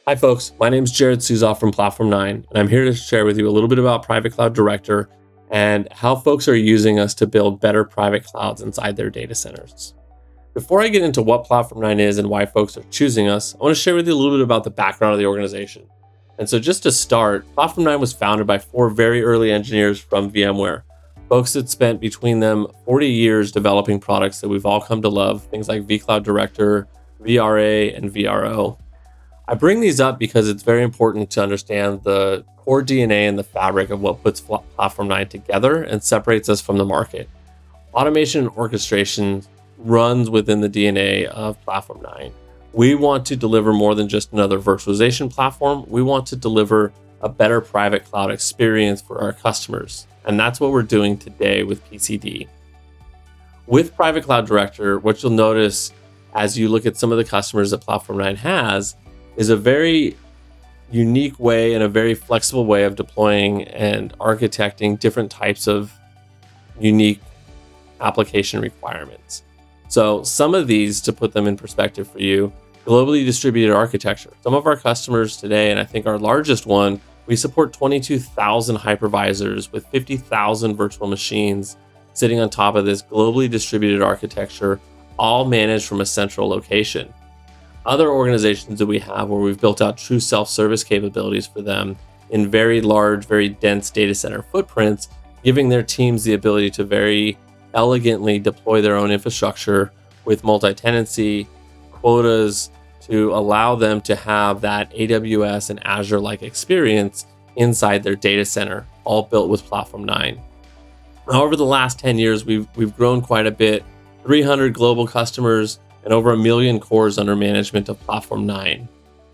Hi folks, my name is Jared Susoev from Platform9, and I'm here to share with you a little bit about Private Cloud Director and how folks are using us to build better private clouds inside their data centers. Before I get into what Platform9 is and why folks are choosing us, I want to share with you a little bit about the background of the organization. And so just to start, Platform9 was founded by 4 very early engineers from VMware, folks that spent between them 40 years developing products that we've all come to love, things like vCloud Director, VRA, and VRO. I bring these up because it's very important to understand the core DNA and the fabric of what puts Platform9 together and separates us from the market. Automation and orchestration runs within the DNA of Platform9. We want to deliver more than just another virtualization platform. We want to deliver a better private cloud experience for our customers. And that's what we're doing today with PCD. With Private Cloud Director, what you'll notice as you look at some of the customers that Platform9 has is a very unique way and a very flexible way of deploying and architecting different types of unique application requirements. So some of these, to put them in perspective for you, globally distributed architecture. Some of our customers today, and I think our largest one, we support 22,000 hypervisors with 50,000 virtual machines sitting on top of this globally distributed architecture, all managed from a central location. Other organizations that we have where we've built out true self-service capabilities for them in very large, very dense data center footprints, giving their teams the ability to very elegantly deploy their own infrastructure with multi-tenancy quotas to allow them to have that AWS and Azure-like experience inside their data center, all built with Platform9. Over the last 10 years, we've grown quite a bit, 300 global customers, and over 1 million cores under management of Platform9.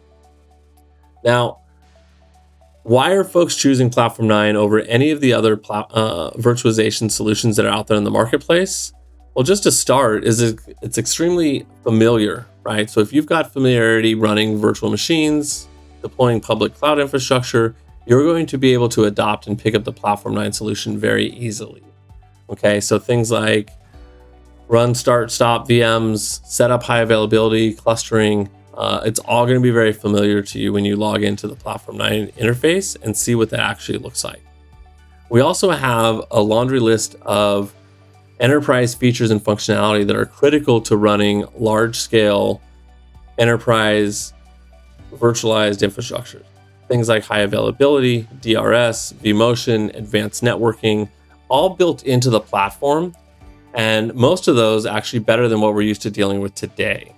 Now, why are folks choosing Platform9 over any of the other virtualization solutions that are out there in the marketplace? Well, just to start, it's extremely familiar, right? So if you've got familiarity running virtual machines, deploying public cloud infrastructure, you're going to be able to adopt and pick up the Platform9 solution very easily. Okay, so things like run, start, stop VMs, set up high availability, clustering. It's all going to be very familiar to you when you log into the Platform9 interface and see what that actually looks like. We also have a laundry list of enterprise features and functionality that are critical to running large-scale enterprise virtualized infrastructure. Things like high availability, DRS, vMotion, advanced networking, all built into the platform. And most of those actually better than what we're used to dealing with today.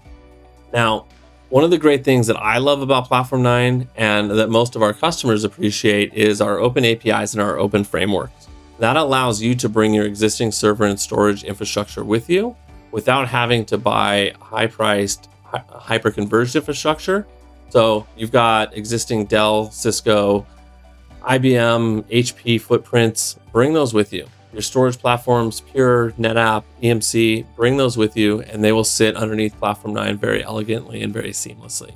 Now, one of the great things that I love about Platform9 and that most of our customers appreciate is our open APIs and our open frameworks. That allows you to bring your existing server and storage infrastructure with you without having to buy high-priced, hyper-converged infrastructure. So you've got existing Dell, Cisco, IBM, HP footprints, bring those with you. Your storage platforms, Pure, NetApp, EMC, bring those with you and they will sit underneath Platform9 very elegantly and very seamlessly.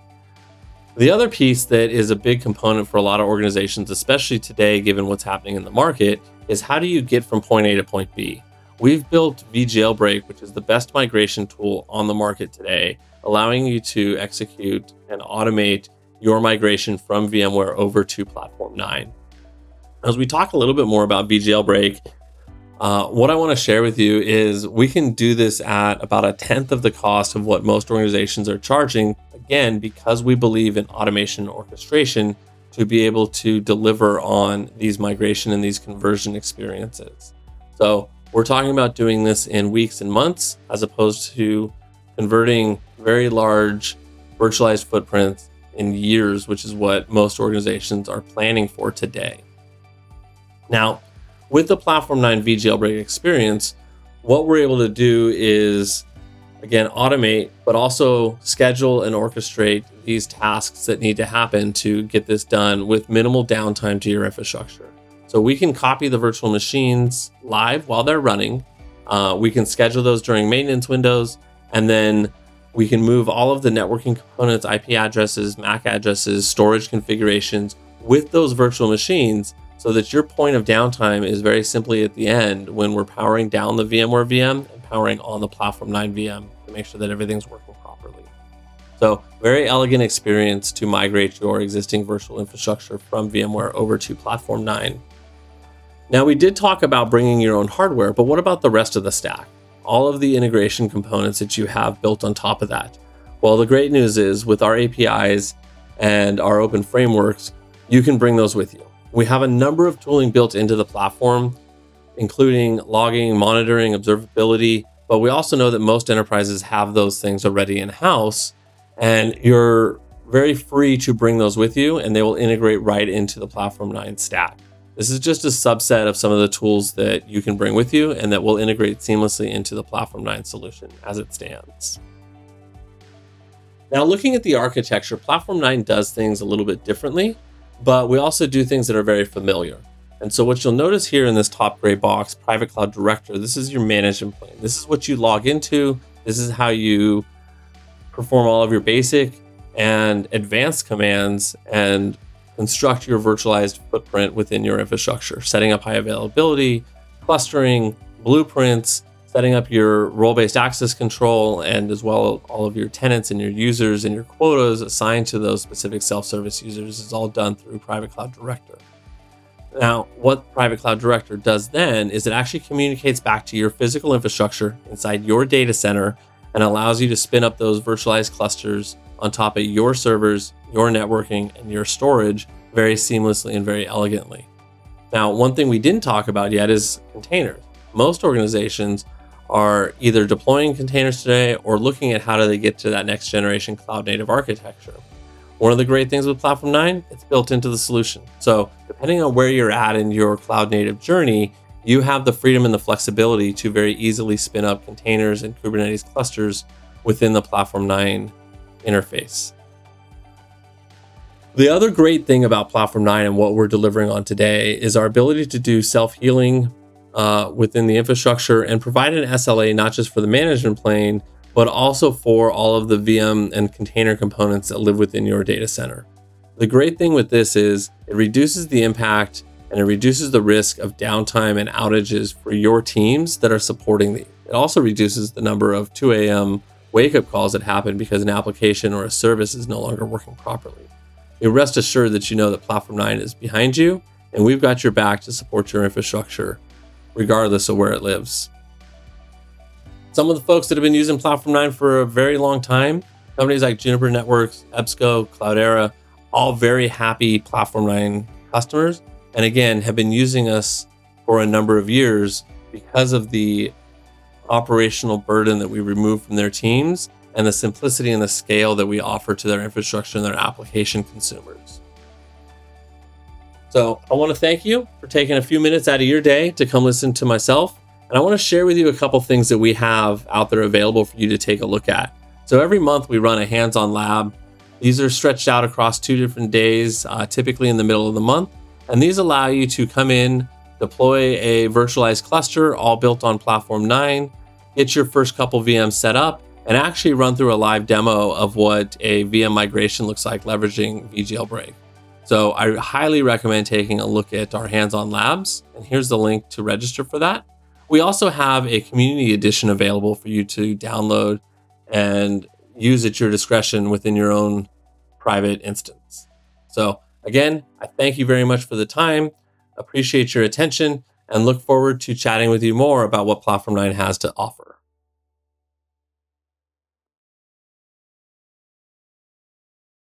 The other piece that is a big component for a lot of organizations, especially today, given what's happening in the market, is how do you get from point A to point B? We've built vJailbreak, which is the best migration tool on the market today, allowing you to execute and automate your migration from VMware over to Platform9. As we talk a little bit more about vJailbreak, what I want to share with you is we can do this at about 1/10 of the cost of what most organizations are charging, again, because we believe in automation and orchestration to be able to deliver on these migration and these conversion experiences. So we're talking about doing this in weeks and months, as opposed to converting very large virtualized footprints in years, which is what most organizations are planning for today. Now, with the Platform9 vJailbreak experience, what we're able to do is, again, automate, but also schedule and orchestrate these tasks that need to happen to get this done with minimal downtime to your infrastructure. So we can copy the virtual machines live while they're running. We can schedule those during maintenance windows, and then we can move all of the networking components, IP addresses, MAC addresses, storage configurations with those virtual machines, so that your point of downtime is very simply at the end when we're powering down the VMware VM and powering on the Platform9 VM to make sure that everything's working properly. So Very elegant experience to migrate your existing virtual infrastructure from VMware over to Platform9. Now, we did talk about bringing your own hardware, but what about the rest of the stack? All of the integration components that you have built on top of that. Well, the great news is with our APIs and our open frameworks, you can bring those with you. We have a number of tooling built into the platform, including logging, monitoring, observability, but we also know that most enterprises have those things already in-house, and you're very free to bring those with you, and they will integrate right into the Platform9 stack. This is just a subset of some of the tools that you can bring with you and that will integrate seamlessly into the Platform9 solution as it stands. Now, looking at the architecture, Platform9 does things a little bit differently, but we also do things that are very familiar. And so what you'll notice here in this top gray box, Private Cloud Director, this is your management plane. This is what you log into. This is how you perform all of your basic and advanced commands and construct your virtualized footprint within your infrastructure, setting up high availability, clustering, blueprints, setting up your role-based access control, and as well all of your tenants and your users and your quotas assigned to those specific self-service users is all done through Private Cloud Director. Now, what Private Cloud Director does then is it actually communicates back to your physical infrastructure inside your data center and allows you to spin up those virtualized clusters on top of your servers, your networking, and your storage very seamlessly and very elegantly. Now, one thing we didn't talk about yet is containers. Most organizations are either deploying containers today or looking at how do they get to that next generation cloud native architecture. One of the great things with Platform9, it's built into the solution. So depending on where you're at in your cloud native journey, you have the freedom and the flexibility to very easily spin up containers and Kubernetes clusters within the Platform9 interface. The other great thing about Platform9 and what we're delivering on today is our ability to do self-healing within the infrastructure and provide an SLA not just for the management plane, but also for all of the VM and container components that live within your data center. The great thing with this is it reduces the impact and it reduces the risk of downtime and outages for your teams that are supporting these. It also reduces the number of 2 a.m. wake-up calls that happen because an application or a service is no longer working properly. You rest assured that you know that Platform9 is behind you and we've got your back to support your infrastructure regardless of where it lives. Some of the folks that have been using Platform9 for a very long time, companies like Juniper Networks, EBSCO, Cloudera, all very happy Platform9 customers, and again, have been using us for a number of years because of the operational burden that we remove from their teams and the simplicity and the scale that we offer to their infrastructure and their application consumers. So I want to thank you for taking a few minutes out of your day to come listen to myself. And I want to share with you a couple things that we have out there available for you to take a look at. So every month we run a hands-on lab. These are stretched out across 2 different days, typically in the middle of the month. And these allow you to come in, deploy a virtualized cluster, all built on Platform9, get your first couple VMs set up, and actually run through a live demo of what a VM migration looks like leveraging vJailbreak. So I highly recommend taking a look at our hands-on labs. And here's the link to register for that. We also have a community edition available for you to download and use at your discretion within your own private instance. So again, I thank you very much for the time, appreciate your attention, and look forward to chatting with you more about what Platform9 has to offer.